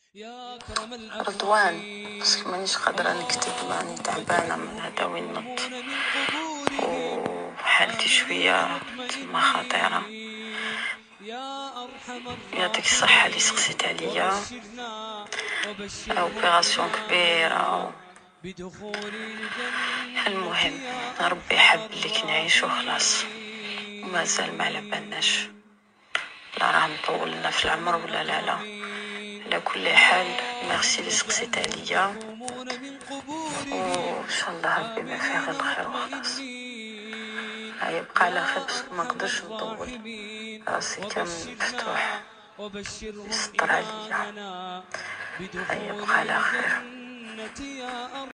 رضوان، باسكو مانيش قادرة نكتب، راني تعبانة من هذا وين نط، وحالتي شوية تما خطيرة. يعطيك الصحة اللي سقسيت عليا، اوبيراسيون كبيرة. المهم ربي حب ليك نعيش وخلاص، ومازال ما على بالناش لا راه مطولنا في العمر ولا لا. على كل حال ميرسي اللي سقسيت عليا، وان شاء الله ربي ما فيه غير الخير وخلاص. يبقى على خير، بس ما نقدرش نطول، راسي كامل مفتوح، يستر عليا. يبقى على خير.